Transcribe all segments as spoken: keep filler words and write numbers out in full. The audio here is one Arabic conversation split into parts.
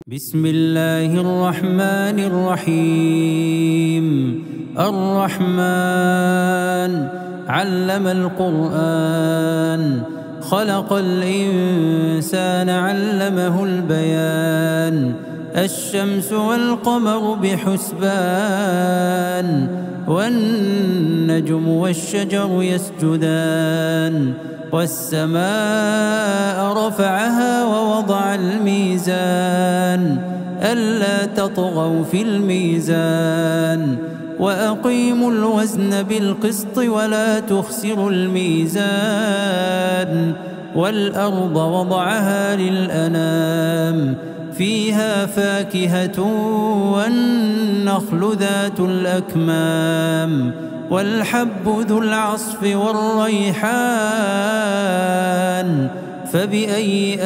بسم الله الرحمن الرحيم. الرحمن علم القرآن، خلق الإنسان علمه البيان. الشمس والقمر بحسبان، والنجم والشجر يسجدان. والسماء رفعها ووضع الميزان، ألا تطغوا في الميزان. وأقيموا الوزن بالقسط ولا تخسروا الميزان. والأرض وضعها للأنام، فيها فاكهة والنخل ذات الأكمام. والحب ذو العصف والريحان. فبأي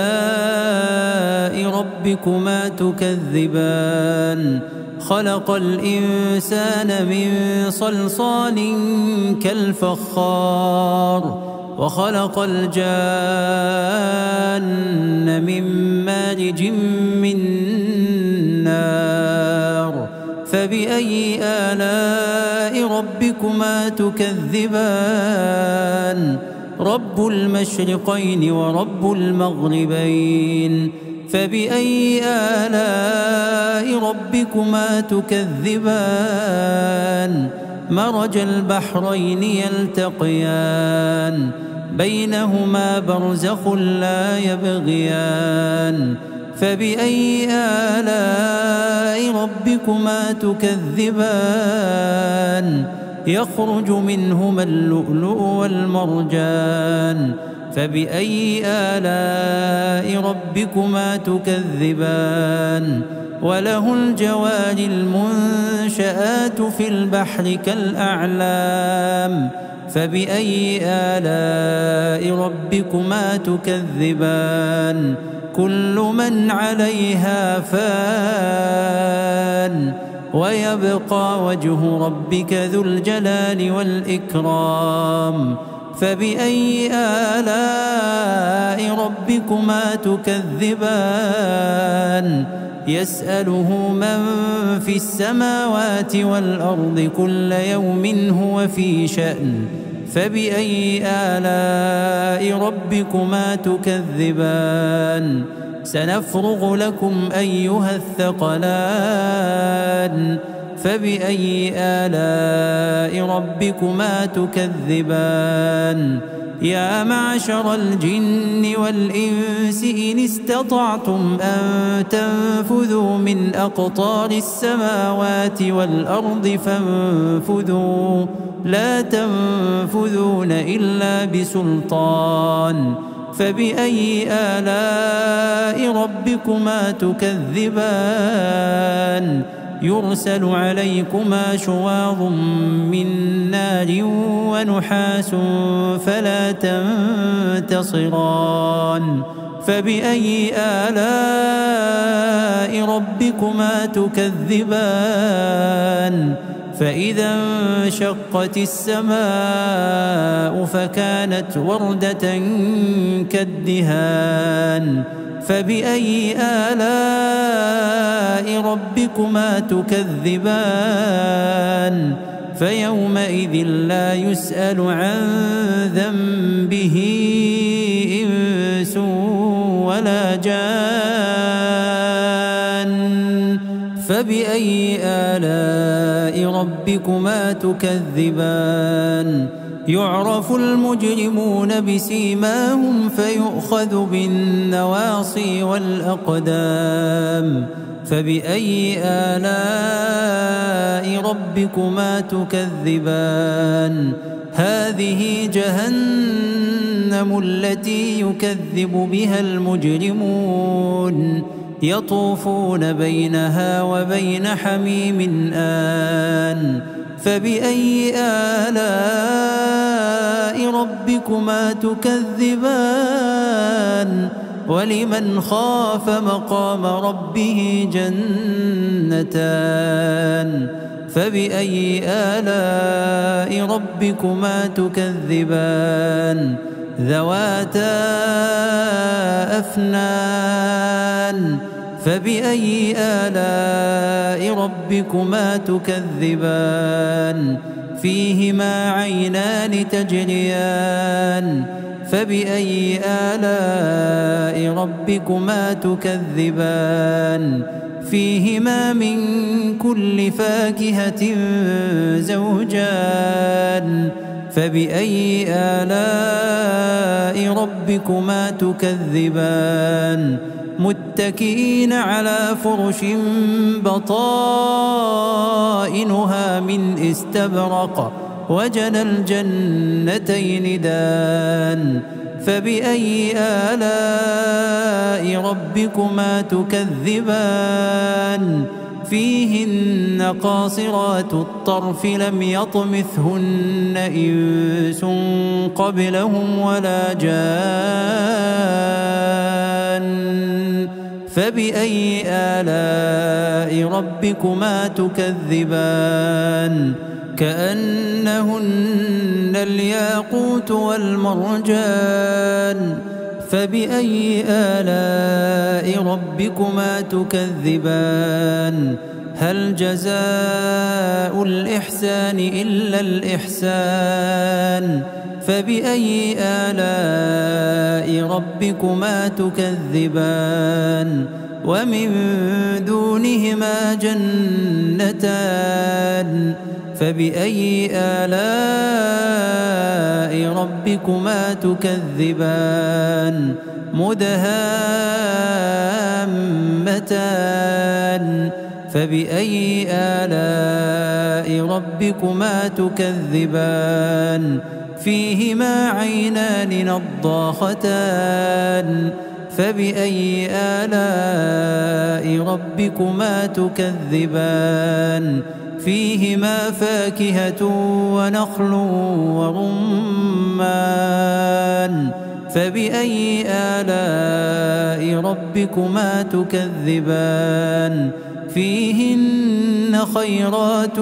آلاء ربكما تكذبان؟ خلق الإنسان من صلصال كالفخار، وخلق الجان من مارج من نار. فبأي آلاء ربكما تكذبان؟ رب المشرقين ورب المغربين. فبأي آلاء ربكما تكذبان؟ مرج البحرين يلتقيان، بينهما برزخ لا يبغيان. فبأي آلاء ربكما تكذبان؟ يخرج منهما اللؤلؤ والمرجان. فبأي آلاء ربكما تكذبان؟ وله الجوار المنشآت في البحر كالأعلام. فبأي آلاء ربكما تكذبان؟ كل من عليها فان، ويبقى وجه ربك ذو الجلال والإكرام. فبأي آلاء ربكما تكذبان؟ يسأله من في السماوات والأرض كل يوم هو في شأن. فبأي آلاء ربكما تكذبان؟ سنفرغ لكم أيها الثقلان. فبأي آلاء ربكما تكذبان؟ يا معشر الجن والإنس إن استطعتم أن تنفذوا من أقطار السماوات والأرض فانفذوا، لا تنفذون إلا بسلطان. فبأي آلاء ربكما تكذبان؟ يرسل عليكما شواظ من نار ونحاس فلا تنتصران. فبأي آلاء ربكما تكذبان؟ فإذا انشقت السماء فكانت وردة كالدهان. فبأي آلاء ربكما تكذبان؟ فيومئذ لا يسأل عن ذنبه إنس ولا جان. فبأي آلاء ربكما تكذبان؟ يعرف المجرمون بسيماهم فيؤخذ بالنواصي والأقدام. فبأي آلاء ربكما تكذبان؟ هذه جهنم التي يكذب بها المجرمون، يطوفون بينها وبين حميم آن. فبأي آلاء ربكما تكذبان؟ ولمن خاف مقام ربه جنتان. فبأي آلاء ربكما تكذبان؟ ذواتا أفنان فبأي آلاء ربكما تكذبان فيهما عينان تجريان فبأي آلاء ربكما تكذبان فيهما من كل فاكهة زوجان فبأي آلاء ربكما تكذبان متكئين على فرش بطائنها من استبرق وجنى الجنتين دان فبأي آلاء ربكما تكذبان فيهن قاصرات الطرف لم يطمثهن إنس قبلهم ولا جان فبأي آلاء ربكما تكذبان كأنهن الياقوت والمرجان فبأي آلاء ربكما تكذبان هل جزاء الإحسان إلا الإحسان فبأي آلاء ربكما تكذبان ومن دونهما جنتان فبأي آلاء ربكما تكذبان مدهامتان فبأي آلاء ربكما تكذبان فيهما عينان نضاختان فبأي آلاء ربكما تكذبان فيهما فاكهة ونخل ورمان فبأي آلاء ربكما تكذبان فيهن خيرات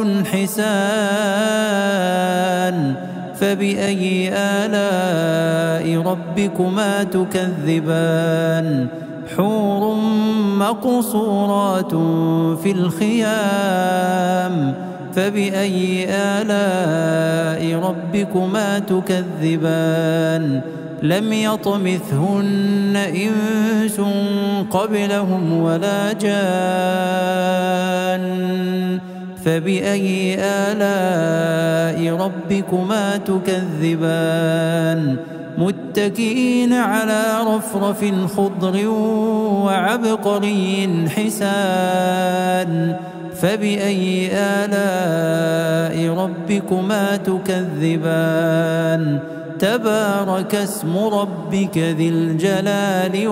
حسان فبأي آلاء ربكما تكذبان حور مقصورات في الخيام فبأي آلاء ربكما تكذبان لم يطمثهن إنس قبلهم ولا جان فبأي آلاء ربكما تكذبان متكئين على رفرف خضر وعبقري حسان فبأي آلاء ربكما تكذبان تبارك اسم ربك ذي الجلال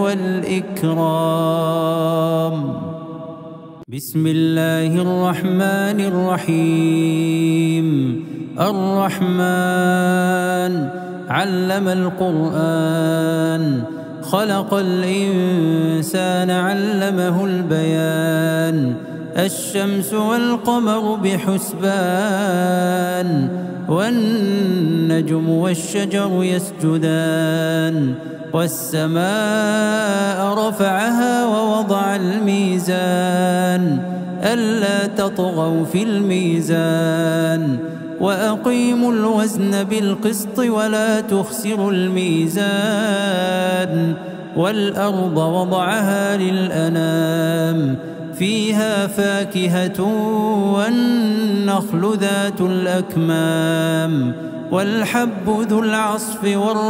والإكرام بسم الله الرحمن الرحيم الرحمن علم القرآن خلق الإنسان علمه البيان الشمس والقمر بحسبان والنجم والشجر يسجدان والسماء رفعها ووضع الميزان ألا تطغوا في الميزان وأقيموا الوزن بالقسط ولا تخسروا الميزان والأرض وضعها للأنام فيها فاكهة والنخل ذات الأكمام والحب ذو العصف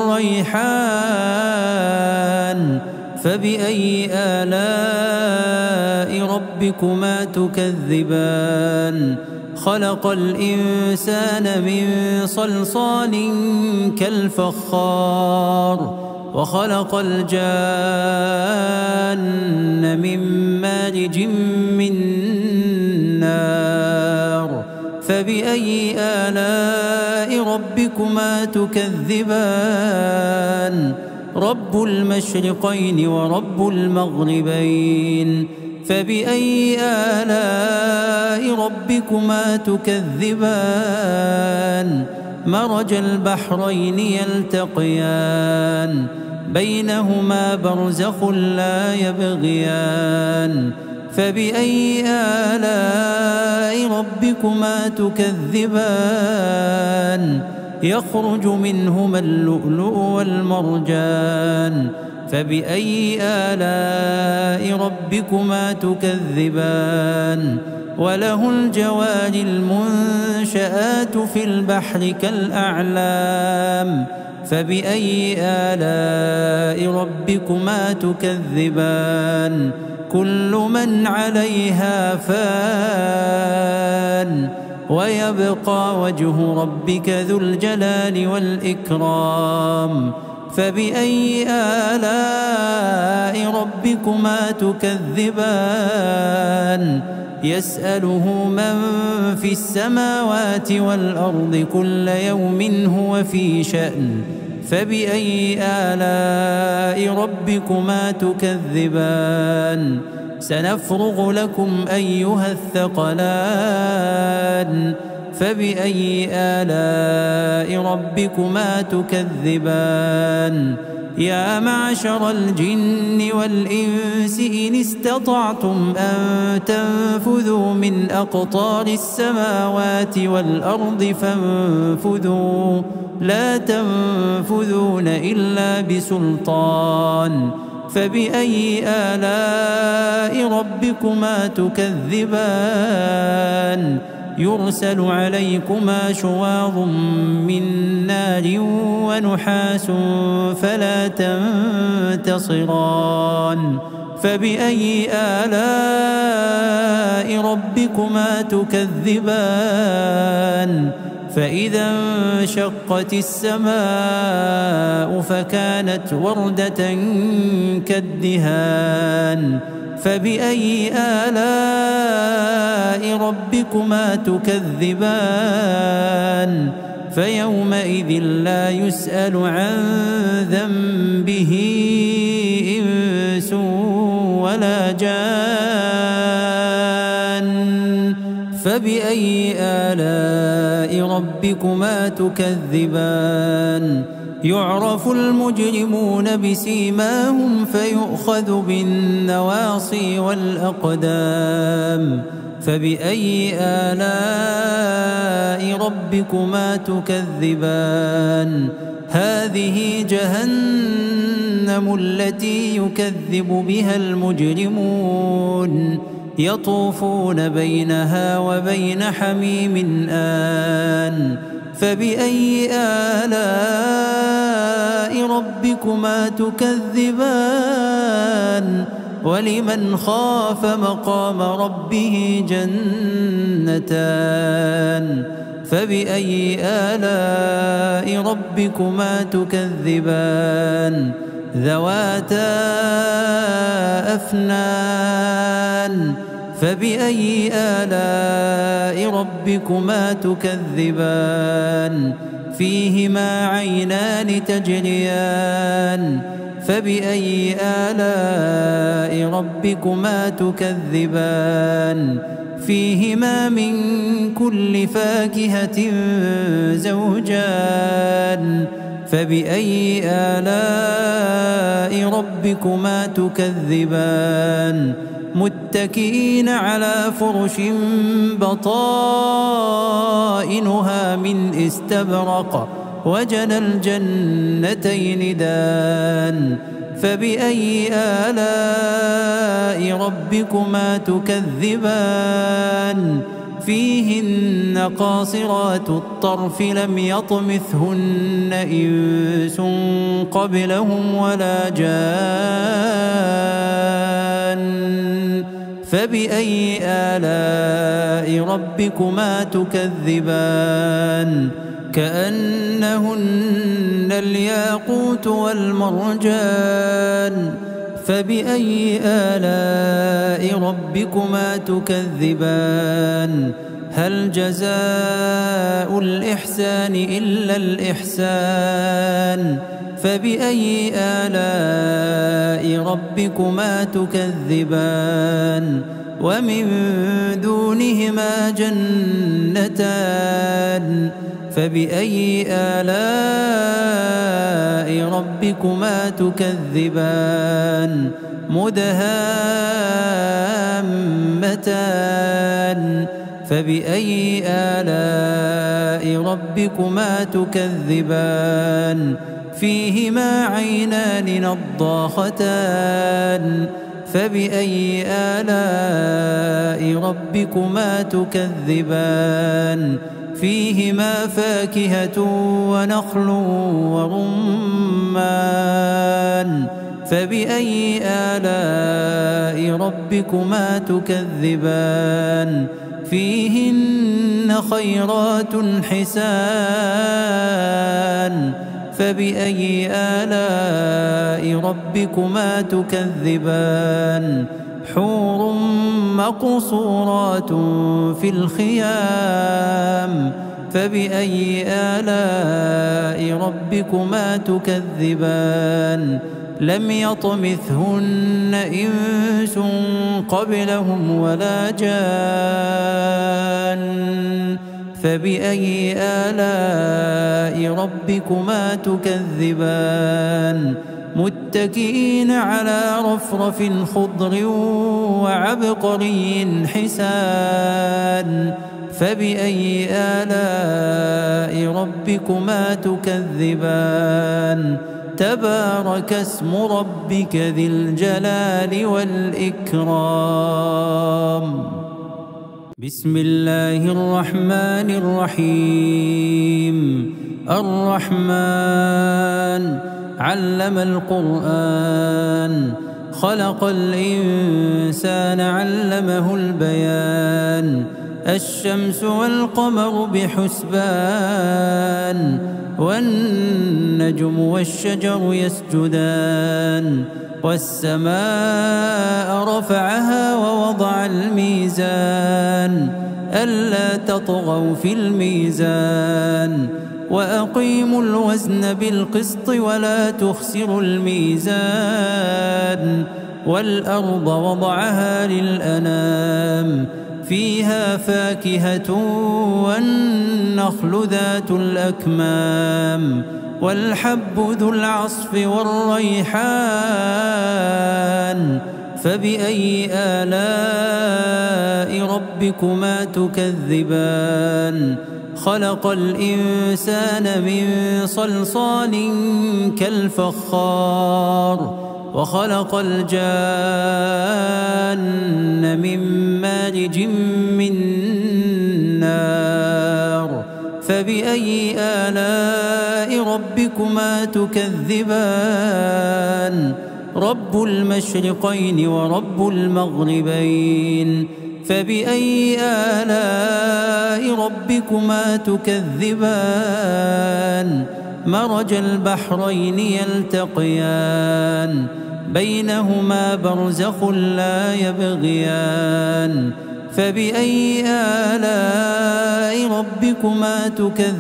والريحان فبأي آلاء ربكما تكذبان خلق الإنسان من صلصال كالفخار وخلق الجان من مارج من نار فبأي آلاء ربكما تكذبان رب المشرقين ورب المغربين فبأي آلاء ربكما تكذبان مرج البحرين يلتقيان بينهما برزخ لا يبغيان فبأي آلاء ربكما تكذبان يخرج منهما اللؤلؤ والمرجان فبأي آلاء ربكما تكذبان وله الجوار المنشآت في البحر كالأعلام فبأي آلاء ربكما تكذبان كل من عليها فان ويبقى وجه ربك ذو الجلال والإكرام فبأي آلاء ربكما تكذبان يسأله من في السماوات والأرض كل يوم هو في شأن فبأي آلاء ربكما تكذبان سنفرغ لكم أيها الثقلان فبأي آلاء ربكما تكذبان يا معشر الجن والإنس إن استطعتم أن تنفذوا من أقطار السماوات والأرض فانفذوا لا تنفذون إلا بسلطان فبأي آلاء ربكما تكذبان يرسل عليكما شواظ من نار ونحاس فلا تنتصران فبأي آلاء ربكما تكذبان فإذا انشقت السماء فكانت وردة كالدهان فبأي آلاء ربكما تكذبان فيومئذ لا يسأل عن ذنبه إنس ولا جان فبأي آلاء ربكما تكذبان يعرف المجرمون بسيماهم فيؤخذ بالنواصي والأقدام فبأي آلاء ربكما تكذبان هذه جهنم التي يكذب بها المجرمون يطوفون بينها وبين حميم آن فبأي آلاء ربكما تكذبان ولمن خاف مقام ربه جنتان فبأي آلاء ربكما تكذبان ذواتا أفنان فبأي آلاء ربكما تكذبان فيهما عينان تجريان فبأي آلاء ربكما تكذبان فيهما من كل فاكهة زوجان فبأي آلاء ربكما تكذبان متكئين على فرش بطائنها من استبرق وجنى الجنتين دان فبأي آلاء ربكما تكذبان فيهن قاصرات الطرف لم يطمثهن إنس قبلهم ولا جان فبأي آلاء ربكما تكذبان كأنهن الياقوت والمرجان فبأي آلاء ربكما تكذبان هل جزاء الإحسان إلا الإحسان فبأي آلاء ربكما تكذبان ومن دونهما جنتان فبأي آلاء ربكما تكذبان مدهامتان فبأي آلاء ربكما تكذبان فيهما عينان نضاختان فبأي آلاء ربكما تكذبان فيهما فاكهة ونخل ورمان فبأي آلاء ربكما تكذبان فيهن خيرات حسان فبأي آلاء ربكما تكذبان حور مقصورات في الخيام فبأي آلاء ربكما تكذبان لم يطمثهن إنس قبلهم ولا جان فبأي آلاء ربكما تكذبان متكئين على رفرف خضر وعبقري حسان فبأي آلاء ربكما تكذبان تبارك اسم ربك ذي الجلال والإكرام بسم الله الرحمن الرحيم الرحمن علم القرآن خلق الإنسان علمه البيان الشمس والقمر بحسبان والنجم والشجر يسجدان والسماء رفعها ووضع الميزان ألا تطغوا في الميزان وأقيموا الوزن بالقسط ولا تخسروا الميزان والأرض وضعها للأنام فيها فاكهة والنخل ذات الأكمام والحب ذو العصف والريحان فبأي آلاء ربكما تكذبان خلق الإنسان من صلصال كالفخار وخلق الجان من مارج من نار فبأي آلاء ربكما تكذبان رب المشرقين ورب المغربين فبأي آلاء ربكما تكذبان مرج البحرين يلتقيان بينهما برزخ لا يبغيان فبأي آلاء ربكما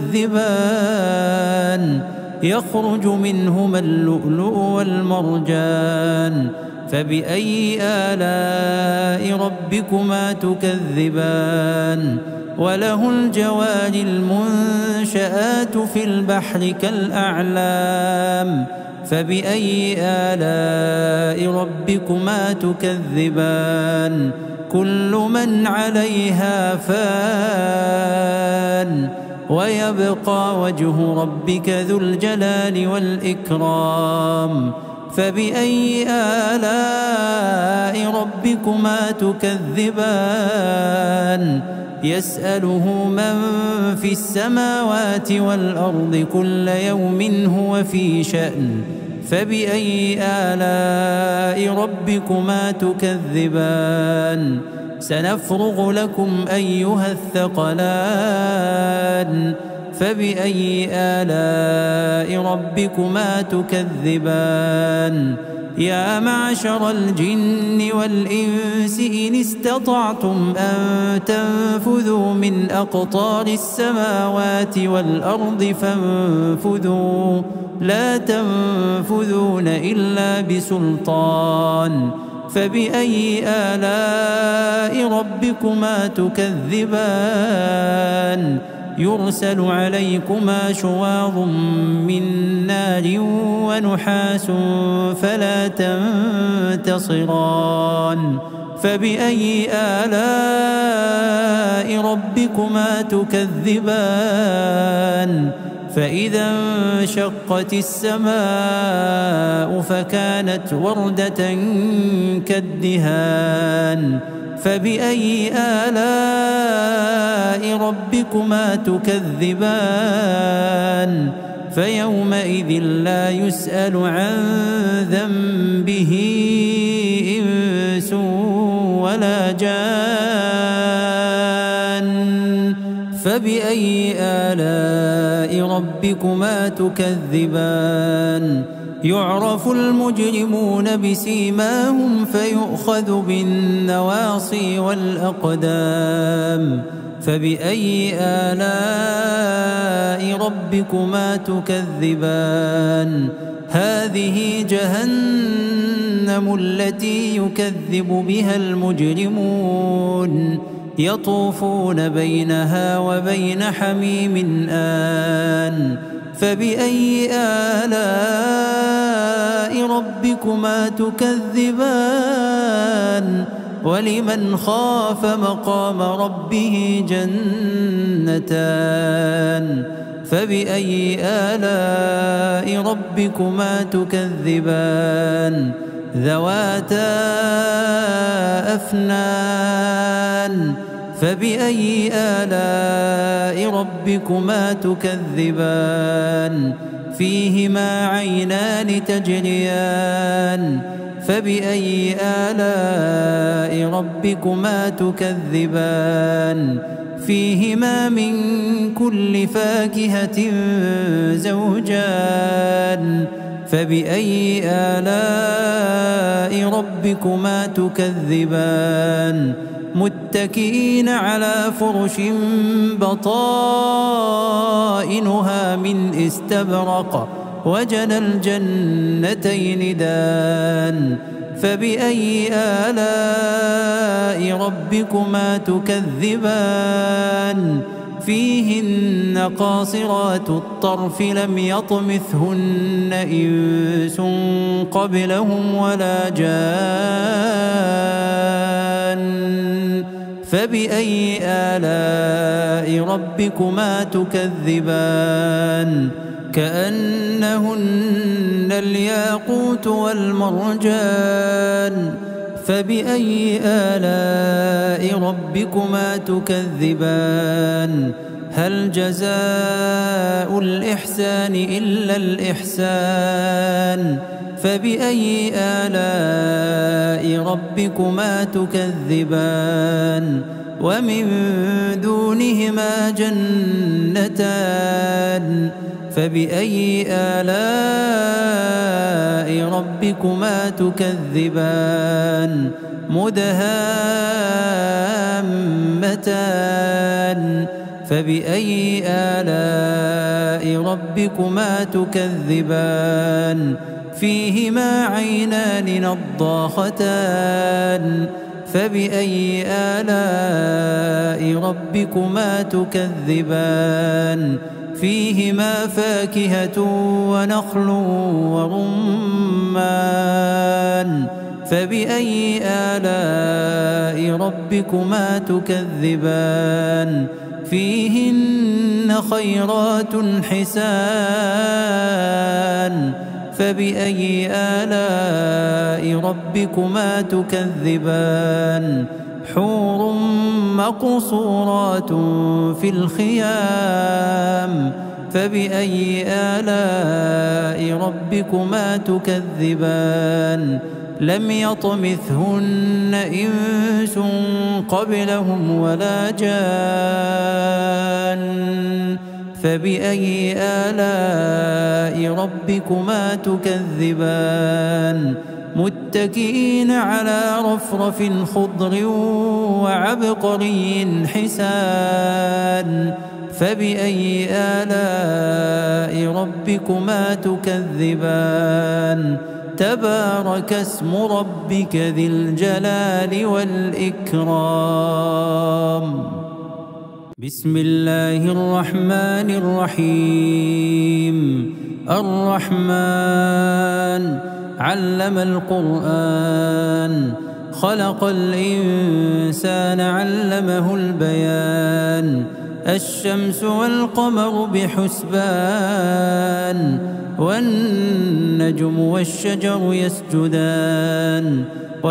تكذبان يخرج منهما اللؤلؤ والمرجان فبأي آلاء ربكما تكذبان وله الجوار المنشآت في البحر كالأعلام فبأي آلاء ربكما تكذبان كل من عليها فان ويبقى وجه ربك ذو الجلال والإكرام فبأي آلاء ربكما تكذبان يسأله من في السماوات والأرض كل يوم هو في شأن فبأي آلاء ربكما تكذبان سنفرغ لكم أيها الثقلان فبأي آلاء ربكما تكذبان يا معشر الجن والإنس إن استطعتم أن تنفذوا من أقطار السماوات والأرض فانفذوا لا تنفذون إلا بسلطان فبأي آلاء ربكما تكذبان يرسل عليكما شواظ من نار ونحاس فلا تنتصران فبأي آلاء ربكما تكذبان فإذا انشقت السماء فكانت وردة كالدهان فبأي آلاء ربكما تكذبان فيومئذ لا يسأل عن ذنبه إنس ولا جان فبأي آلاء ربكما تكذبان يعرف المجرمون بسيماهم فيؤخذ بالنواصي والأقدام فبأي آلاء ربكما تكذبان هذه جهنم التي يكذب بها المجرمون يطوفون بينها وبين حميم آن فبأي آلاء ربكما تكذبان ولمن خاف مقام ربه جنتان فبأي آلاء ربكما تكذبان ذواتا أفنان فبأي آلاء ربكما تكذبان فيهما عينان تجريان فبأي آلاء ربكما تكذبان فيهما من كل فاكهة زوجان فبأي آلاء ربكما تكذبان متكئين على فرش بطائنها من استبرق وجنى الجنتين دان فبأي آلاء ربكما تكذبان فيهن قاصرات الطرف لم يطمثهن إنس قبلهم ولا جان فبأي آلاء ربكما تكذبان كأنهن الياقوت والمرجان فبأي آلاء ربكما تكذبان هل جزاء الإحسان إلا الإحسان فبأي آلاء ربكما تكذبان ومن دونهما جنتان فبأي آلاء ربكما تكذبان مدهامتان فبأي آلاء ربكما تكذبان فيهما عينان نضاختان فبأي آلاء ربكما تكذبان فيهما فاكهة ونخل ورمان فبأي آلاء ربكما تكذبان فيهن خيرات حسان فبأي آلاء ربكما تكذبان حور مقصورات في الخيام فبأي آلاء ربكما تكذبان لم يطمثهن إنس قبلهم ولا جان فبأي آلاء ربكما تكذبان متكئين على رفرف خضر وعبقري حسان فبأي آلاء ربكما تكذبان تبارك اسم ربك ذي الجلال والإكرام. بسم الله الرحمن الرحيم. الرحمن علم القرآن خلق الإنسان علمه البيان. الشمس والقمر بحسبان والنجم والشجر يسجدان.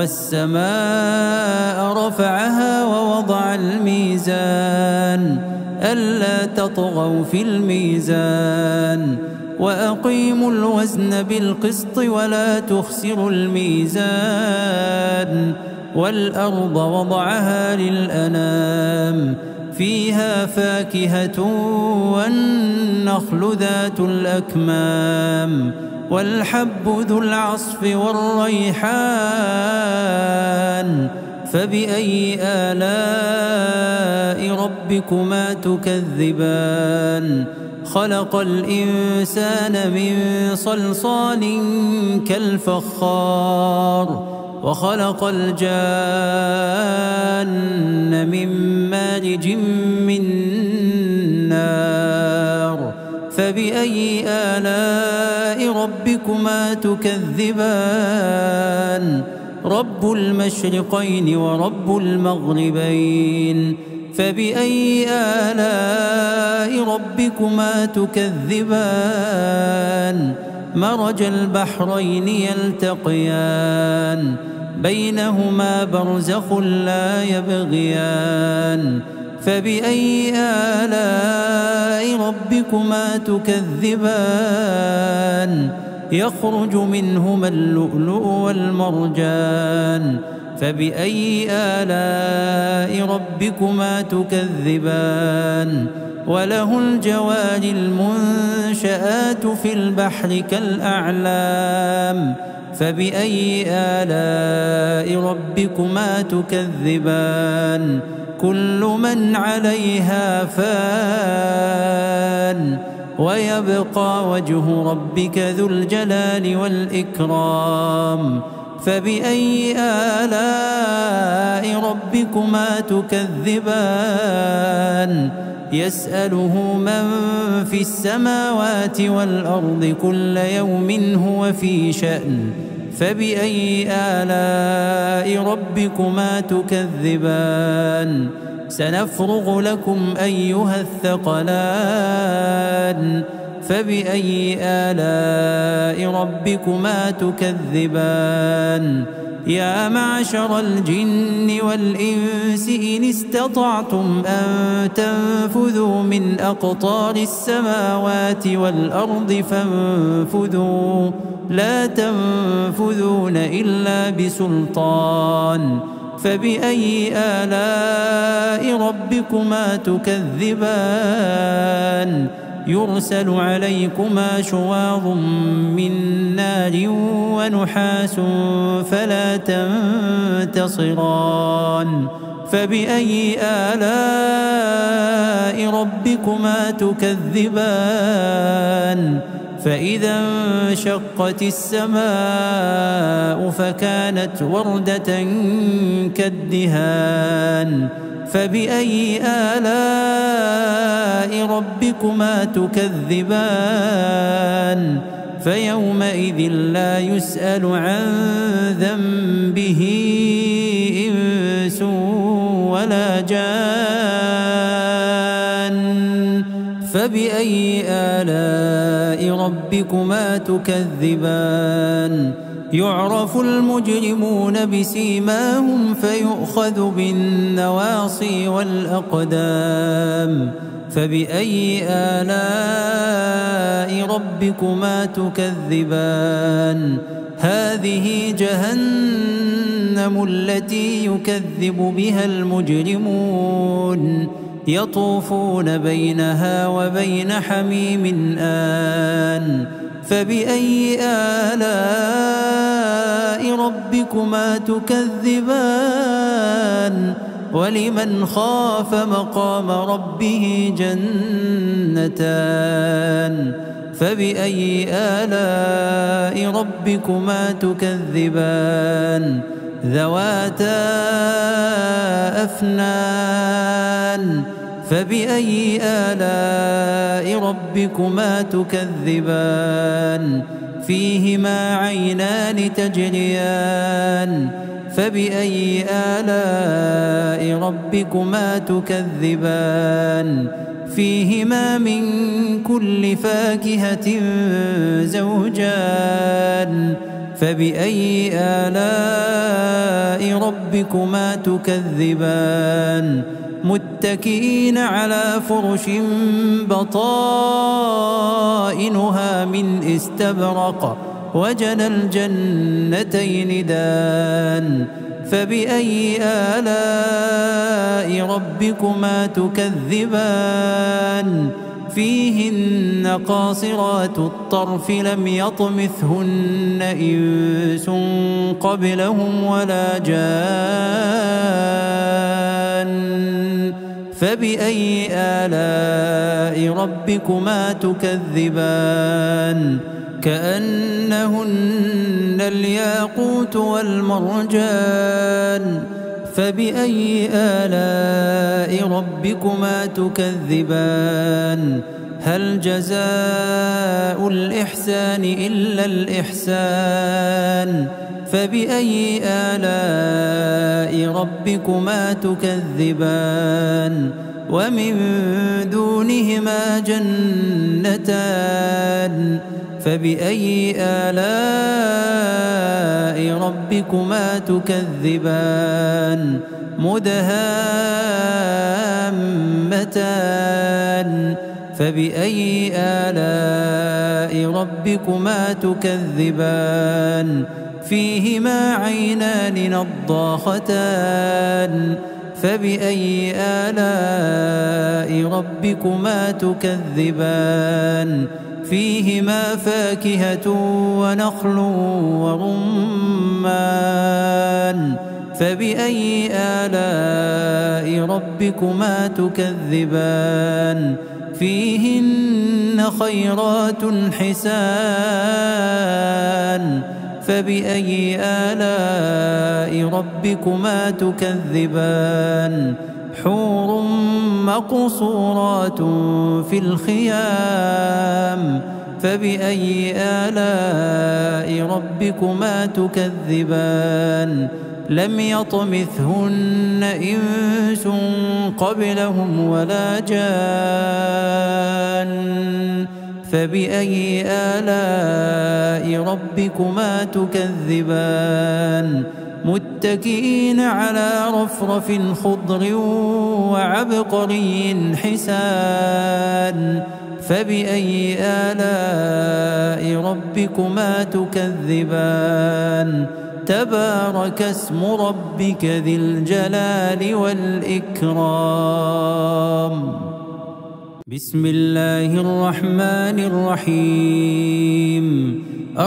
والسماء رفعها ووضع الميزان ألا تطغوا في الميزان وأقيموا الوزن بالقسط ولا تخسروا الميزان. والأرض وضعها للأنام فيها فاكهة والنخل ذات الأكمام والحب ذو العصف والريحان. فبأي آلاء ربكما تكذبان؟ خلق الإنسان من صلصال كالفخار وخلق الجان من مارج من نار. فبأي آلاء ربكما تكذبان؟ رب المشرقين ورب المغربين. فبأي آلاء ربكما تكذبان؟ مرج البحرين يلتقيان بينهما برزخ لا يبغيان. فبأي آلاء ربكما تكذبان؟ يخرج منهما اللؤلؤ والمرجان. فبأي آلاء ربكما تكذبان؟ وله الجوار المنشآت في البحر كالأعلام. فبأي آلاء ربكما تكذبان؟ كل من عليها فان ويبقى وجه ربك ذو الجلال والإكرام. فبأي آلاء ربكما تكذبان؟ يسأله من في السماوات والأرض كل يوم هو في شأن. فبأي آلاء ربكما تكذبان؟ سنفرغ لكم أيها الثقلان. فبأي آلاء ربكما تكذبان؟ يا معشر الجن والإنس إن استطعتم أن تنفذوا من أقطار السماوات والأرض فانفذوا لا تنفذون إلا بسلطان. فبأي آلاء ربكما تكذبان؟ يرسل عليكما شواظ من نار ونحاس فلا تنتصران. فبأي آلاء ربكما تكذبان؟ فإذا انشقت السماء فكانت وردة كالدهان. فبأي آلاء ربكما تكذبان؟ فيومئذ لا يسأل عن ذنبه إنس ولا جان. فبأي آلاء ربكما تكذبان؟ يعرف المجرمون بسيماهم فيؤخذ بالنواصي والأقدام. فبأي آلاء ربكما تكذبان؟ هذه جهنم التي يكذب بها المجرمون يطوفون بينها وبين حميم آن. فبأي آلاء ربكما تكذبان؟ ولمن خاف مقام ربه جنتان. فبأي آلاء ربكما تكذبان؟ ذواتا أفنان. فبأي آلاء ربكما تكذبان فيهما عينان تجريان فبأي آلاء ربكما تكذبان فيهما من كل فاكهة زوجان فبأي آلاء ربكما تكذبان متكئين على فرش بطائنها من استبرق وجنى الجنتين دان فبأي آلاء ربكما تكذبان فيهن قاصرات الطرف لم يطمثهن إنس قبلهم ولا جان فبأي آلاء ربكما تكذبان كأنهن الياقوت والمرجان فبأي آلاء ربكما تكذبان هل جزاء الإحسان إلا الإحسان فبأي آلاء ربكما تكذبان ومن دونهما جنتان فبأي آلاء ربكما تكذبان مدهامتان فبأي آلاء ربكما تكذبان فيهما عينان نضاختان فبأي آلاء ربكما تكذبان فيهما فاكهة ونخل ورمان فبأي آلاء ربكما تكذبان فيهن خيرات حسان فبأي آلاء ربكما تكذبان حور مقصورات في الخيام فبأي آلاء ربكما تكذبان لم يطمثهن إنس قبلهم ولا جان فبأي آلاء ربكما تكذبان متكئين على رفرف خضر وعبقري حسان فبأي آلاء ربكما تكذبان تبارك اسم ربك ذي الجلال والإكرام بسم الله الرحمن الرحيم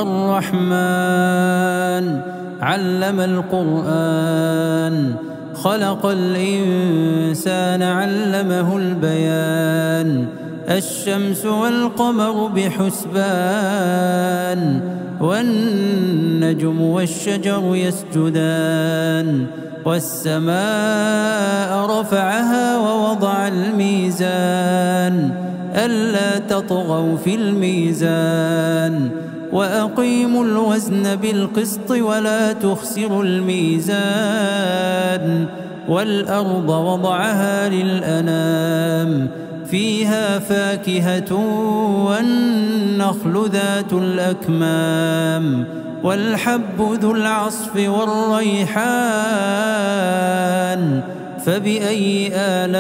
الرحمن علم القرآن خلق الإنسان علمه البيان الشمس والقمر بحسبان والنجم والشجر يسجدان والسماء رفعها ووضع الميزان ألا تطغوا في الميزان وأقيموا الوزن بالقسط ولا تخسروا الميزان والأرض وضعها للأنام فيها فاكهة والنخل ذات الأكمام والحب ذو العصف والريحان فبأي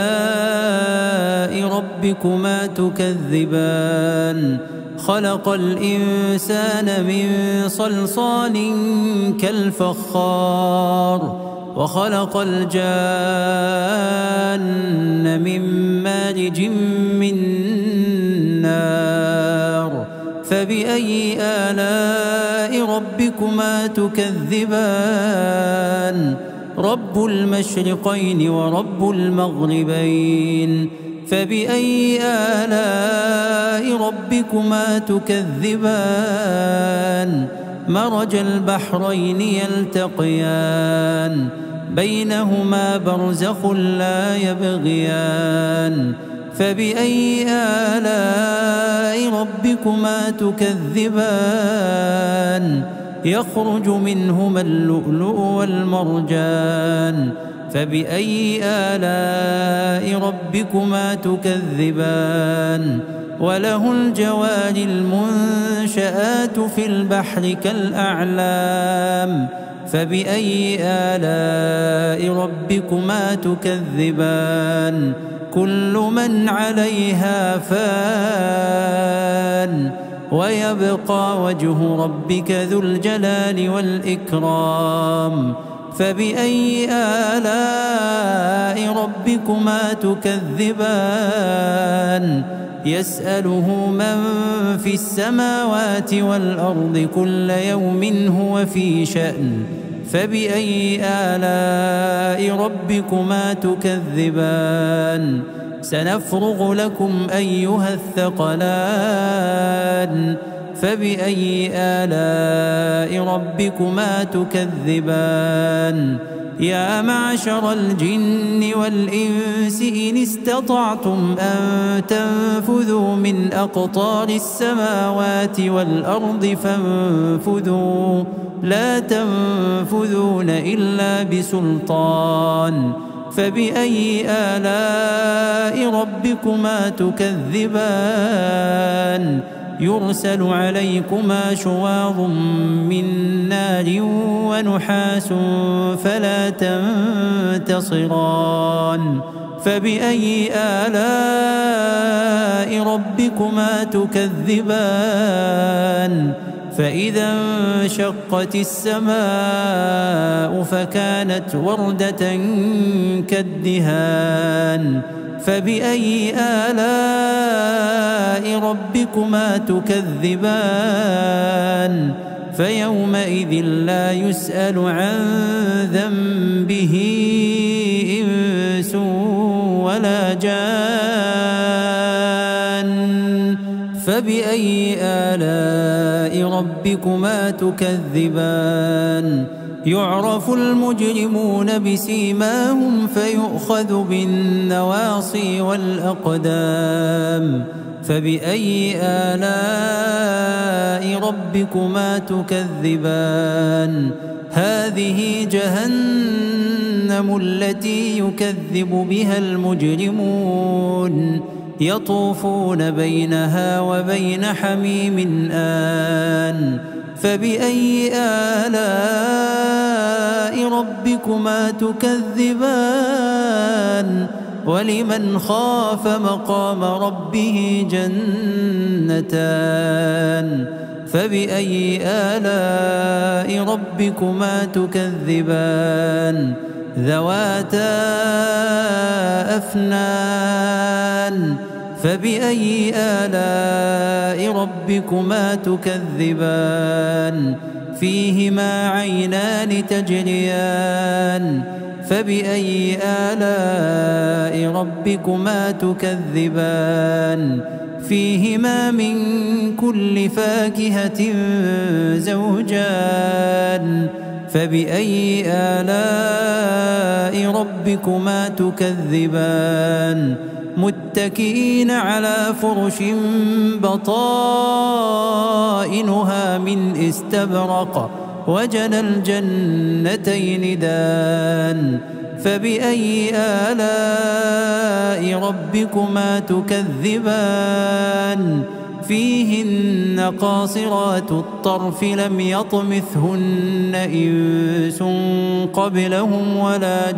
آلاء ربكما تكذبان خلق الإنسان من صلصال كالفخار وخلق الجان من مارج من نار فبأي آلاء ربكما تكذبان رب المشرقين ورب المغربين فبأي آلاء ربكما تكذبان مرج البحرين يلتقيان بينهما برزخ لا يبغيان فبأي آلاء ربكما تكذبان يخرج منهما اللؤلؤ والمرجان فبأي آلاء ربكما تكذبان وله الجوار المنشآت في البحر كالأعلام فبأي آلاء ربكما تكذبان كل من عليها فان ويبقى وجه ربك ذو الجلال والإكرام فبأي آلاء ربكما تكذبان يسأله من في السماوات والأرض كل يوم هو في شأن فبأي آلاء ربكما تكذبان سنفرغ لكم أيها الثقلان فبأي آلاء ربكما تكذبان يا معشر الجن والإنس إن استطعتم أن تنفذوا من أقطار السماوات والأرض فانفذوا لا تنفذون إلا بسلطان فبأي آلاء ربكما تكذبان يرسل عليكما شواظ من نار ونحاس فلا تنتصران فبأي آلاء ربكما تكذبان فإذا انشقت السماء فكانت وردة كالدهان فبأي آلاء ربكما تكذبان فيومئذ لا يسأل عن ذنبه إنس ولا جان فبأي آلاء ربكما تكذبان يعرف المجرمون بسيماهم فيؤخذ بالنواصي والأقدام فبأي آلاء ربكما تكذبان هذه جهنم التي يكذب بها المجرمون يطوفون بينها وبين حميم آن فبأي آلاء ربكما تكذبان ولمن خاف مقام ربه جنتان فبأي آلاء ربكما تكذبان ذواتا أفنان فبأي آلاء ربكما تكذبان فيهما عينان تجريان فبأي آلاء ربكما تكذبان فيهما من كل فاكهة زوجان فبأي آلاء ربكما تكذبان متكئين على فرش بطائنها من استبرق وجنى الجنتين دان فبأي آلاء ربكما تكذبان فيهن قاصرات الطرف لم يطمثهن إنس قبلهم ولا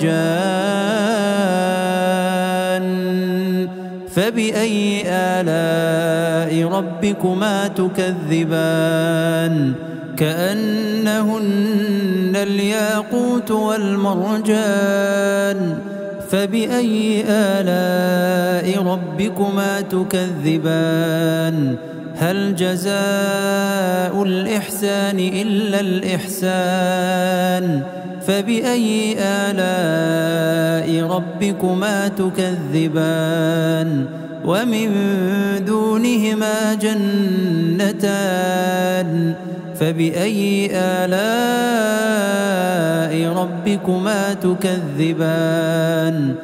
جان فبأي آلاء ربكما تكذبان كأنهن الياقوت والمرجان فبأي آلاء ربكما تكذبان هل جزاء الإحسان إلا الإحسان فبأي آلاء ربكما تكذبان ومن دونهما جنتان فبأي آلاء ربكما تكذبان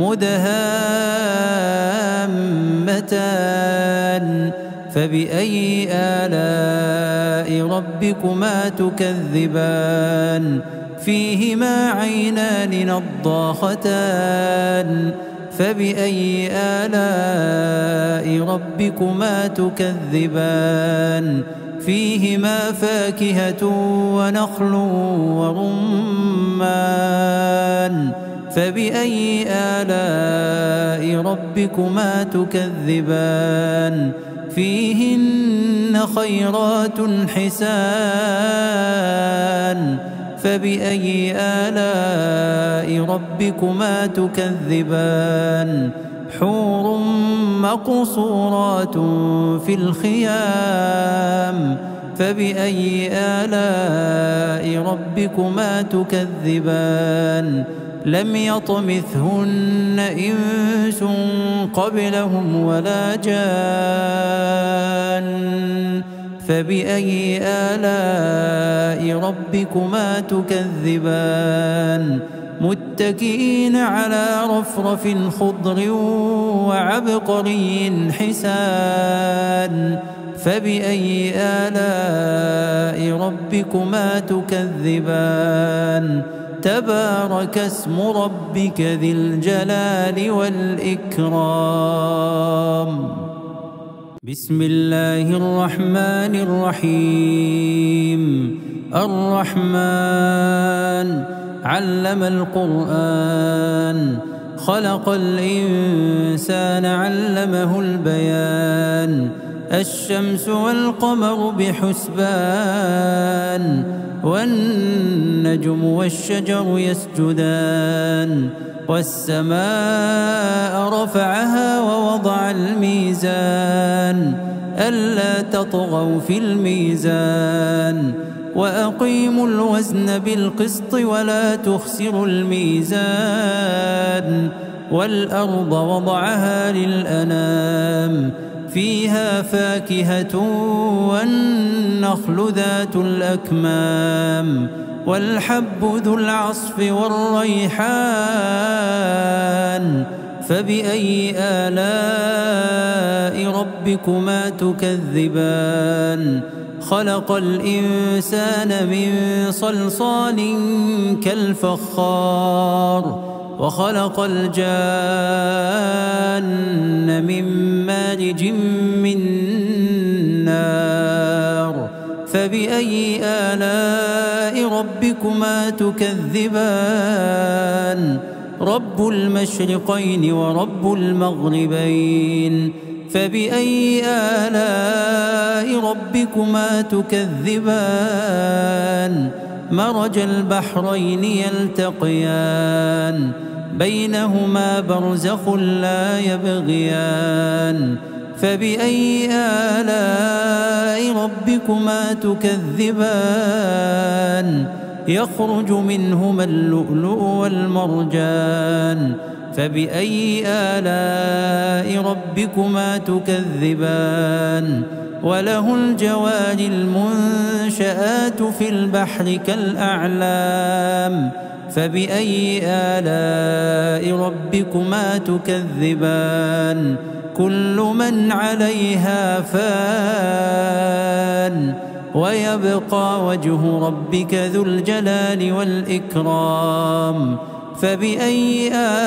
مدهامتان فبأي آلاء ربكما تكذبان فيهما عينان نضاختان فبأي آلاء ربكما تكذبان فيهما فاكهة ونخل ورمان فبأي آلاء ربكما تكذبان فيهن خيرات حسان فبأي آلاء ربكما تكذبان حور مقصورات في الخيام فبأي آلاء ربكما تكذبان لم يطمثهن إنس قبلهم ولا جان فبأي آلاء ربكما تكذبان متكئين على رفرف خضر وعبقري حسان فبأي آلاء ربكما تكذبان تبارك اسم ربك ذي الجلال والإكرام بسم الله الرحمن الرحيم الرحمن علم القرآن خلق الإنسان علمه البيان الشمس والقمر بحسبان والنجم والشجر يسجدان والسماء رفعها ووضع الميزان ألا تطغوا في الميزان وأقيموا الوزن بالقسط ولا تخسروا الميزان والأرض وضعها للأنام فيها فاكهة والنخل ذات الأكمام والحب ذو العصف والريحان فبأي آلاء ربكما تكذبان خلق الإنسان من صلصال كالفخار وخلق الجان من مارج من نار فبأي آلاء ربكما تكذبان رب المشرقين ورب المغربين فبأي آلاء ربكما تكذبان مرج البحرين يلتقيان بينهما برزخ لا يبغيان فبأي آلاء ربكما تكذبان يخرج منهما اللؤلؤ والمرجان فبأي آلاء ربكما تكذبان وله الجوار المنشآت في البحر كالأعلام فبأي آلاء ربكما تكذبان كل من عليها فان ويبقى وجه ربك ذو الجلال والإكرام فبأي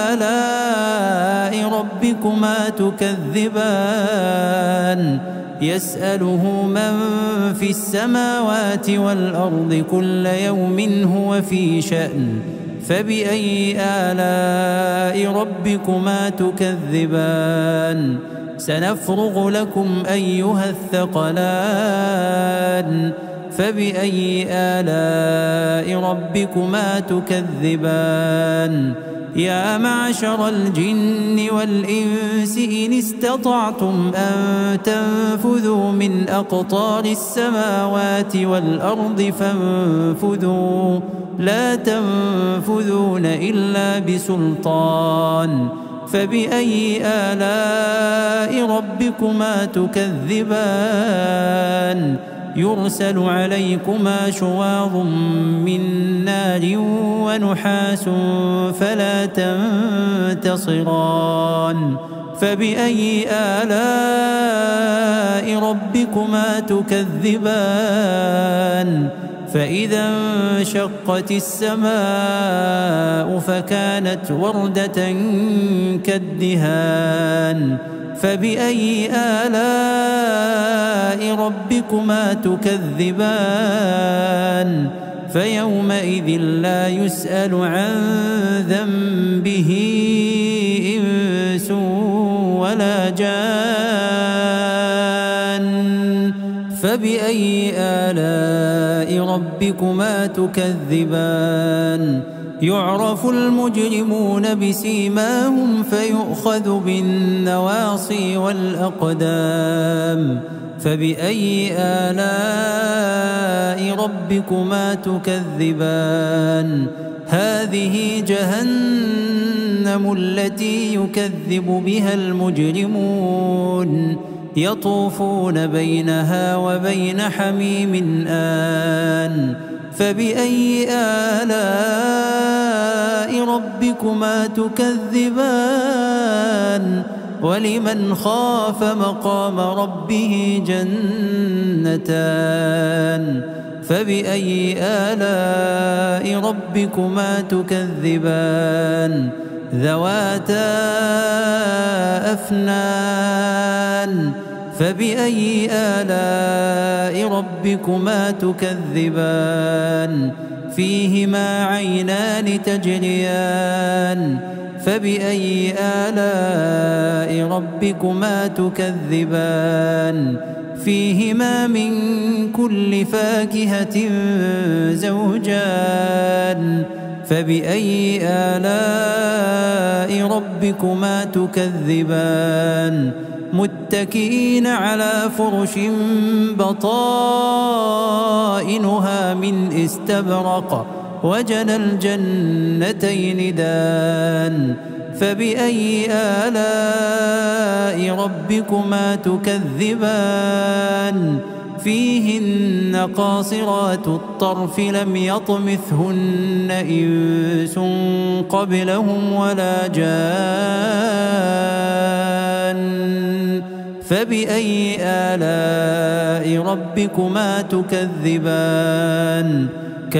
آلاء ربكما تكذبان يسأله من في السماوات والأرض كل يوم هو في شأن فبأي آلاء ربكما تكذبان سنفرغ لكم أيها الثقلان فبأي آلاء ربكما تكذبان يا معشر الجن والإنس إن استطعتم أن تنفذوا من أقطار السماوات والأرض فانفذوا لا تنفذون إلا بسلطان فبأي آلاء ربكما تكذبان يرسل عليكما شواظ من نار ونحاس فلا تنتصران فبأي آلاء ربكما تكذبان فإذا انشقت السماء فكانت وردة كالدهان فبأي آلاء ربكما تكذبان فيومئذ لا يسأل عن ذنبه إنس ولا جان فبأي آلاء ربكما تكذبان يعرف المجرمون بسيماهم فيؤخذ بالنواصي والأقدام فبأي آلاء ربكما تكذبان هذه جهنم التي يكذب بها المجرمون يطوفون بينها وبين حميم آن فبأي آلاء ربكما تكذبان ولمن خاف مقام ربه جنتان فبأي آلاء ربكما تكذبان ذواتا أفنان فبأي آلاء ربكما تكذبان فيهما عينان تجريان فبأي آلاء ربكما تكذبان فيهما من كل فاكهة زوجان فبأي آلاء ربكما تكذبان متكئين على فرش بطائنها من استبرق وجنى الجنتين دان فبأي آلاء ربكما تكذبان فيهن قاصرات الطرف لم يطمثهن إنس قبلهم ولا جان فبأي آلاء ربكما تكذبان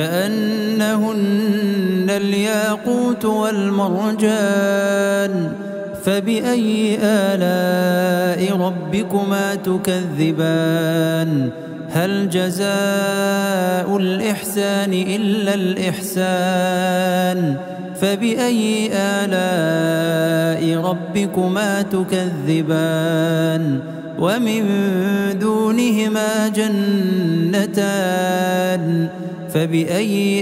كأنهن الياقوت والمرجان فبأي آلاء ربكما تكذبان هل جزاء الإحسان إلا الإحسان فبأي آلاء ربكما تكذبان ومن دونهما جنتان فبأي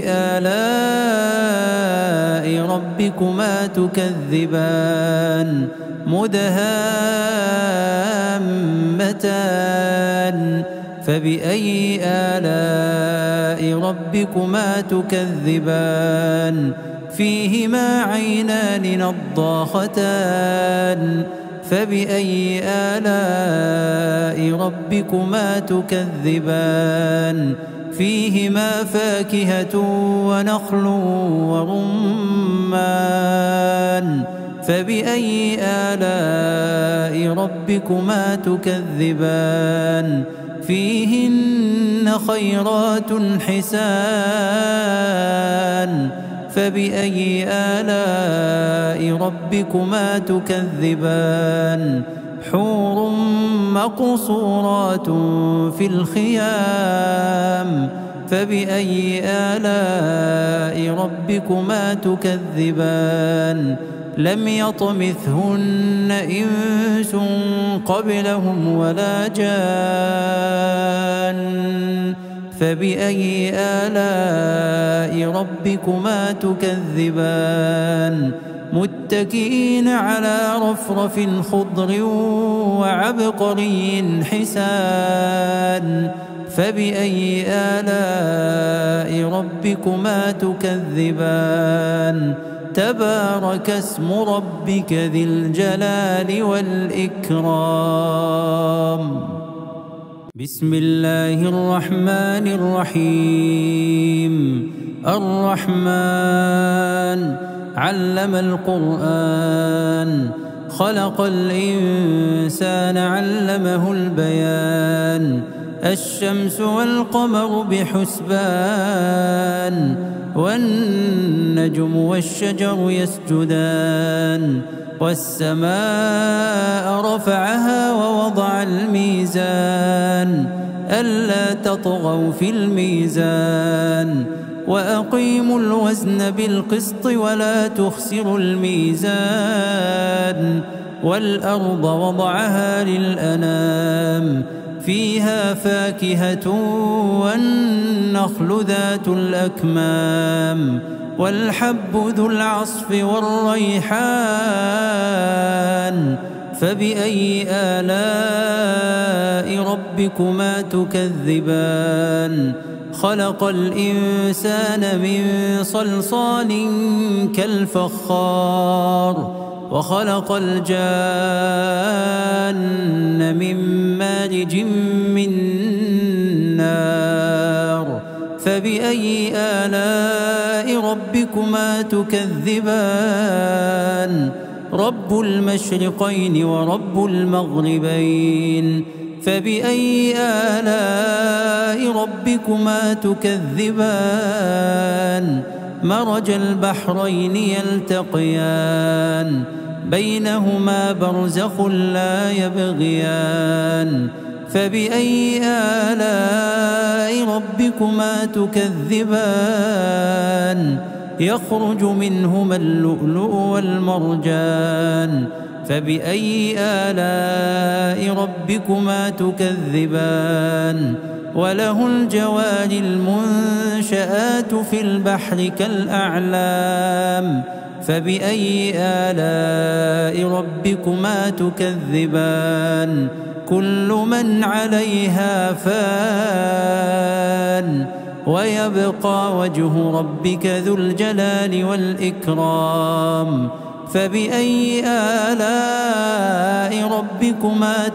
آلاء ربكما تكذبان مدهامتان فبأي آلاء ربكما تكذبان فيهما عينان نضاختان فبأي آلاء ربكما تكذبان فيهما فاكهة ونخل ورمان فبأي آلاء ربكما تكذبان فيهن خيرات حسان فبأي آلاء ربكما تكذبان حور مقصورات في الخيام فبأي آلاء ربكما تكذبان لم يطمثهن إنس قبلهم ولا جان فبأي آلاء ربكما تكذبان متكئين على رفرف خضر وعبقري حسان فبأي آلاء ربكما تكذبان تبارك اسم ربك ذي الجلال والإكرام. بسم الله الرحمن الرحيم. الرحمن علم القرآن، خلق الإنسان علمه البيان. الشمس والقمر بحسبان، والنجم والشجر يسجدان. والسماء رفعها ووضع الميزان، ألا تطغوا في الميزان. وأقيموا الوزن بالقسط ولا تخسروا الميزان. والأرض وضعها للأنام، فيها فاكهة والنخل ذات الأكمام. والحب ذو العصف والريحان. فبأي آلاء ربكما تكذبان؟ خلق الإنسان من صلصال كالفخار، وخلق الجان من مارج من نار. فبأي آلاء ربكما تكذبان؟ رب المشرقين ورب المغربين. فبأي آلاء ربكما تكذبان؟ مرج البحرين يلتقيان، بينهما برزخ لا يبغيان. فبأي آلاء ربكما تكذبان؟ يخرج منهما اللؤلؤ والمرجان. فبأي آلاء ربكما تكذبان؟ وله الجوار المنشآت في البحر كالأعلام. فبأي آلاء ربكما تكذبان؟ كل من عليها فان، ويبقى وجه ربك ذو الجلال والإكرام. فبأي آلاء ربكما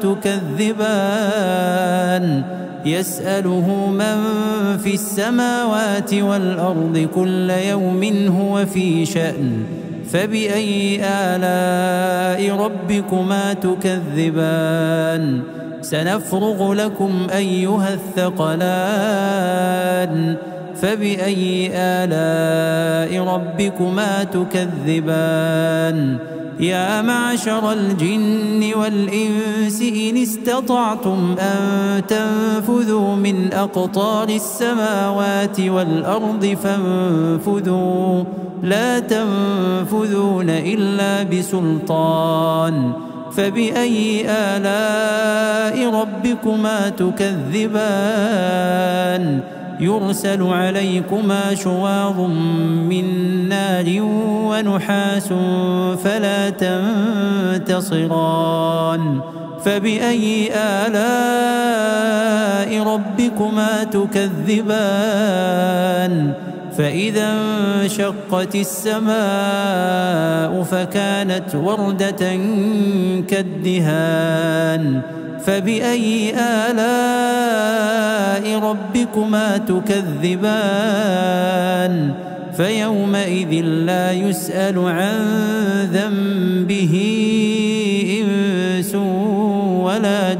تكذبان؟ يسأله من في السماوات والأرض كل يوم هو في شأن. فبأي آلاء ربكما تكذبان؟ سنفرغ لكم أيها الثقلان. فبأي آلاء ربكما تكذبان؟ يا معشر الجن والإنس إن استطعتم أن تنفذوا من أقطار السماوات والأرض فانفذوا، لا تنفذون إلا بسلطان. فبأي آلاء ربكما تكذبان؟ يرسل عليكما شواظ من نار ونحاس فلا تنتصران. فبأي آلاء ربكما تكذبان؟ فإذا انشقت السماء فكانت وردة كالدهان. فبأي آلاء ربكما تكذبان؟ فيومئذ لا يسأل عن ذنبه إنس ولا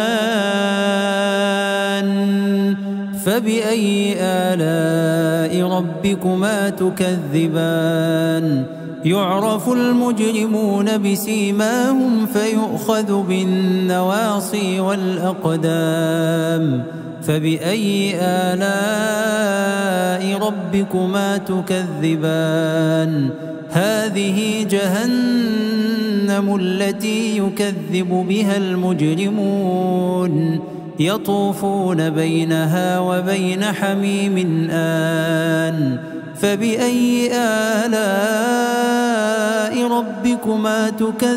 جان. فبأي آلاء ربكما تكذبان؟ يعرف المجرمون بسيماهم فيؤخذ بالنواصي والأقدام. فبأي آلاء ربكما تكذبان؟ هذه جهنم التي يكذب بها المجرمون، يطوفون بينها وبين حميم آن. فبأي آلاء ربكما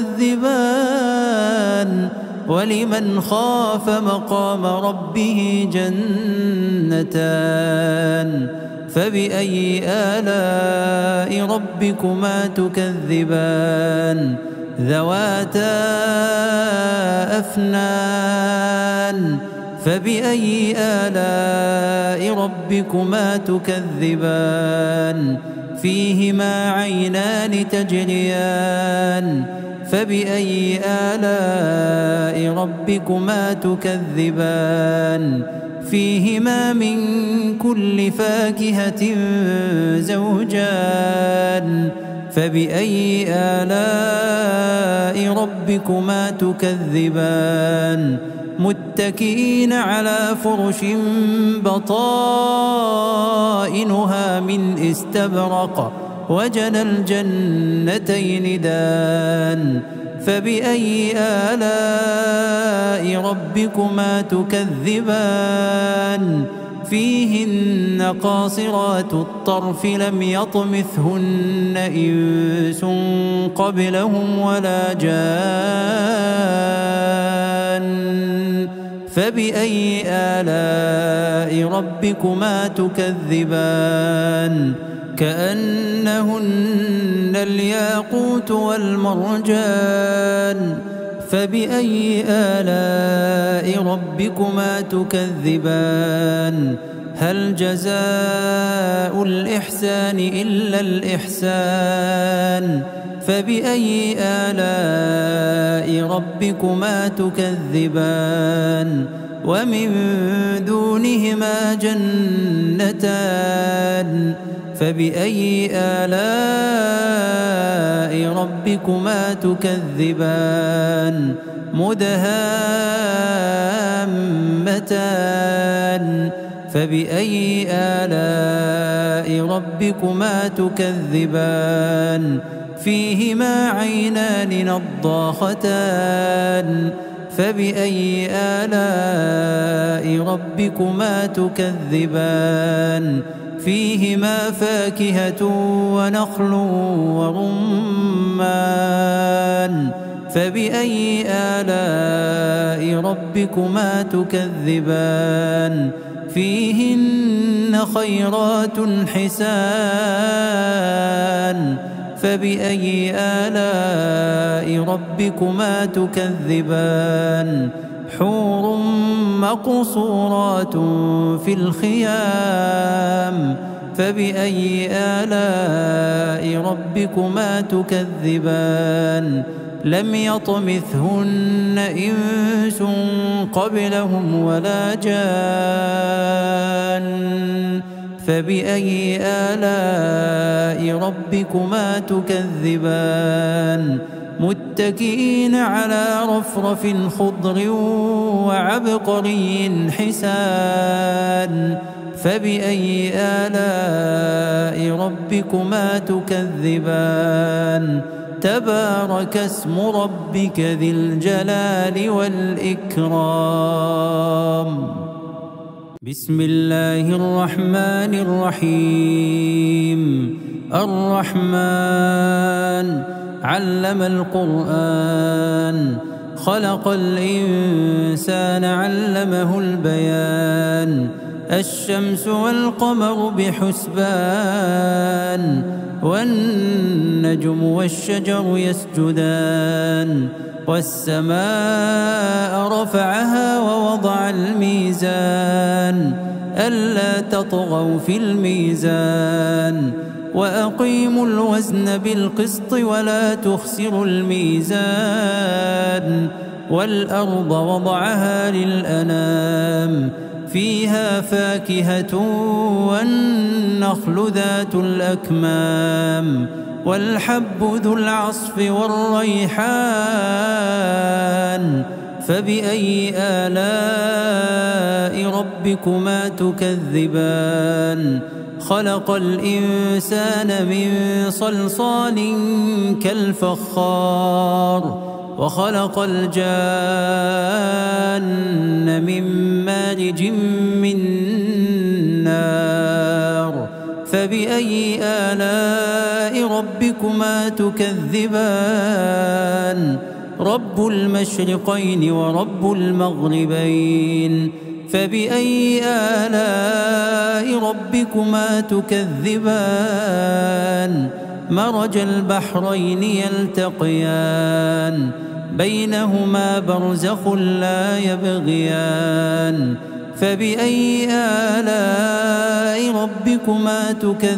تكذبان؟ ولمن خاف مقام ربه جنتان. فبأي آلاء ربكما تكذبان؟ ذواتا أفنان. فبأي آلاء ربكما تكذبان فيهما عينان تجريان فبأي آلاء ربكما تكذبان فيهما من كل فاكهة زوجان فبأي آلاء ربكما تكذبان متكئين على فرش بطائنها من استبرق وجنى الجنتين دان فبأي آلاء ربكما تكذبان فيهن قاصرات الطرف لم يطمثهن إنس قبلهم ولا جان فبأي آلاء ربكما تكذبان كأنهن الياقوت والمرجان فبأي آلاء ربكما تكذبان هل جزاء الإحسان إلا الإحسان فبأي آلاء ربكما تكذبان ومن دونهما جنتان فبأي آلاء ربكما تكذبان مدهامتان فبأي آلاء ربكما تكذبان فيهما عينان نضاختان فبأي آلاء ربكما تكذبان فيهما فاكهة ونخل ورمان فبأي آلاء ربكما تكذبان فيهن خيرات حسان فبأي آلاء ربكما تكذبان حور مقصورات في الخيام فبأي آلاء ربكما تكذبان لم يطمثهن إنس قبلهم ولا جان فبأي آلاء ربكما تكذبان متكئين على رفرف خضر وعبقري حسان فبأي آلاء ربكما تكذبان تبارك اسم ربك ذي الجلال والإكرام بسم الله الرحمن الرحيم الرحمن علم القرآن خلق الإنسان علمه البيان الشمس والقمر بحسبان والنجم والشجر يسجدان والسماء رفعها ووضع الميزان ألا تطغوا في الميزان وأقيموا الوزن بالقسط ولا تخسروا الميزان والأرض وضعها للأنام فيها فاكهة والنخل ذات الأكمام والحب ذو العصف والريحان فبأي آلاء ربكما تكذبان خلق الإنسان من صلصال كالفخار وخلق الجان من مارج من نار فبأي آلاء ربكما تكذبان رب المشرقين ورب المغربين فبأي آلاء ربكما تكذبان مرج البحرين يلتقيان بينهما برزخ لا يبغيان فبأي آلاء ربكما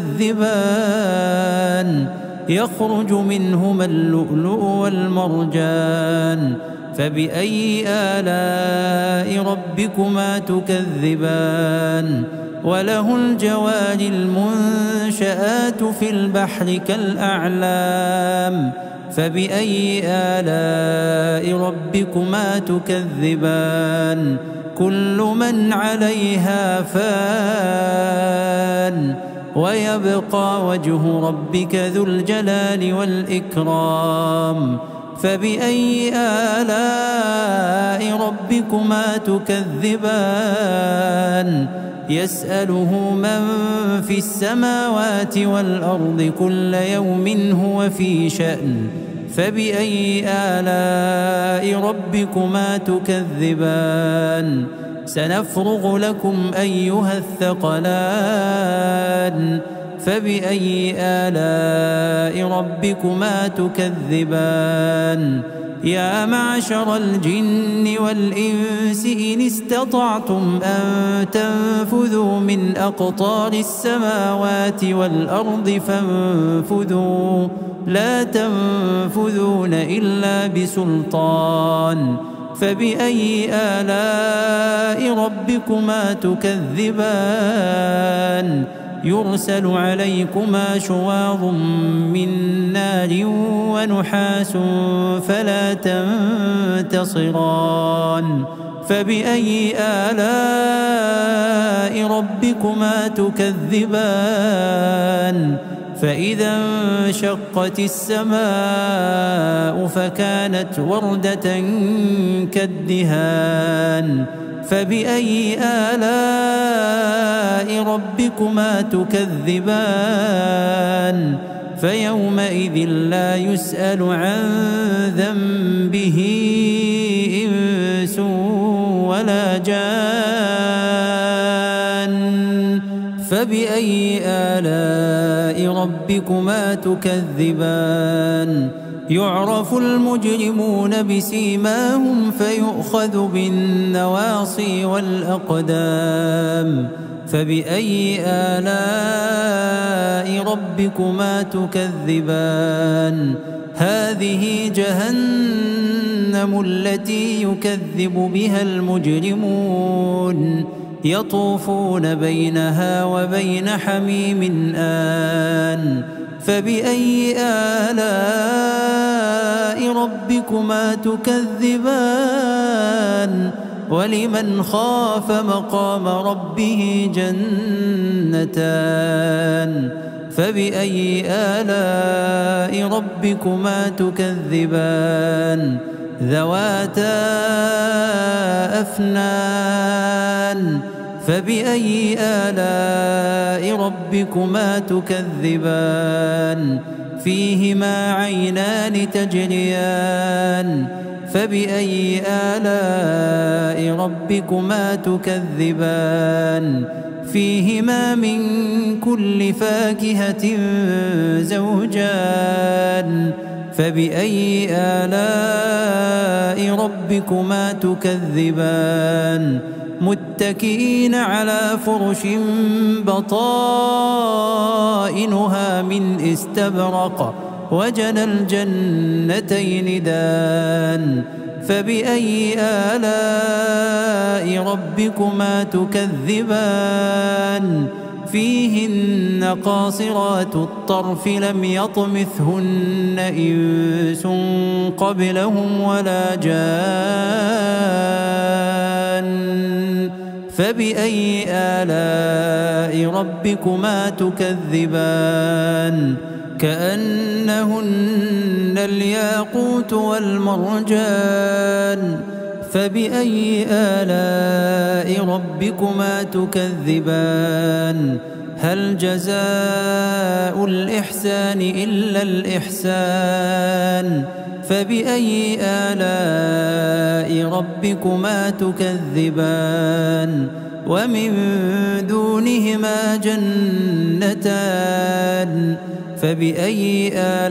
تكذبان يخرج منهما اللؤلؤ والمرجان فبأي آلاء ربكما تكذبان وله الجوار المنشآت في البحر كالأعلام فبأي آلاء ربكما تكذبان كل من عليها فان ويبقى وجه ربك ذو الجلال والإكرام فبأي آلاء ربكما تكذبان يسأله من في السماوات والأرض كل يوم هو في شأن فبأي آلاء ربكما تكذبان سنفرغ لكم أيها الثقلان فبأي آلاء ربكما تكذبان يا معشر الجن والإنس إن استطعتم أن تنفذوا من أقطار السماوات والأرض فانفذوا لا تنفذون إلا بسلطان فبأي آلاء ربكما تكذبان يرسل عليكما شواظ من نار ونحاس فلا تنتصران فبأي آلاء ربكما تكذبان فإذا انشقت السماء فكانت وردة كالدهان فبأي آلاء ربكما تكذبان فيومئذ لا يسأل عن ذنبه إنس ولا جان فبأي آلاء ربكما تكذبان يعرف المجرمون بسيماهم فيؤخذ بالنواصي والأقدام فبأي آلاء ربكما تكذبان هذه جهنم التي يكذب بها المجرمون يطوفون بينها وبين حميم آن فبأي آلاء ربكما تكذبان ولمن خاف مقام ربه جنتان فبأي آلاء ربكما تكذبان ذواتا أفنان فبأي آلاء ربكما تكذبان فيهما عينان تجريان فبأي آلاء ربكما تكذبان فيهما من كل فاكهة زوجان فبأي آلاء ربكما تكذبان متكئين على فرش بطائنها من استبرق وجنى الجنتين دان فبأي آلاء ربكما تكذبان فيهن قاصرات الطرف لم يطمثهن إنس قبلهم ولا جان فبأي آلاء ربكما تكذبان كأنهن الياقوت والمرجان فبأي آلاء ربكما تكذبان هل جزاء الإحسان إلا الإحسان فبأي آلاء ربكما تكذبان ومن دونهما جنتان فبأي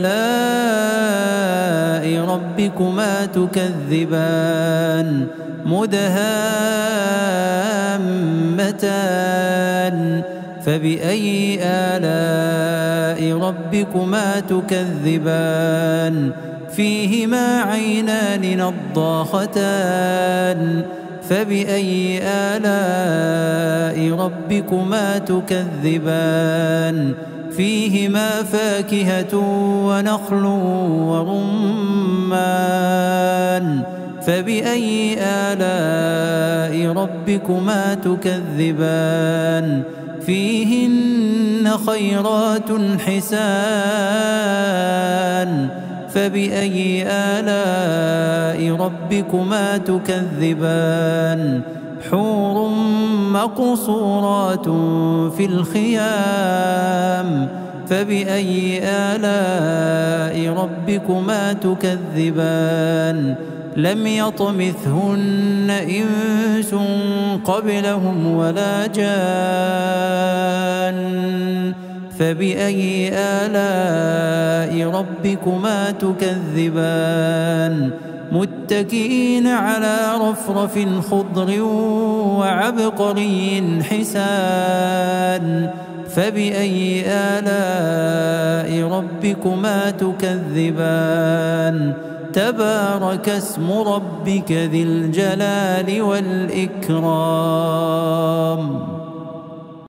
آلاء ربكما تكذبان مدهامتان فبأي آلاء ربكما تكذبان فيهما عينان نضاختان فبأي آلاء ربكما تكذبان فيهما فاكهة ونخل ورمان فبأي آلاء ربكما تكذبان فيهن خيرات حسان فبأي آلاء ربكما تكذبان حور مقصورات في الخيام فبأي آلاء ربكما تكذبان لم يطمثهن إنس قبلهم ولا جان فبأي آلاء ربكما تكذبان متكئين على رفرف خضر وعبقري حسان فبأي آلاء ربكما تكذبان تبارك اسم ربك ذي الجلال والإكرام.